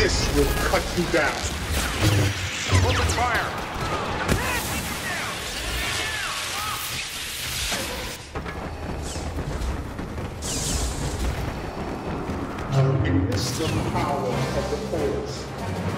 This will cut you down. Open fire! Witness the power of the Force.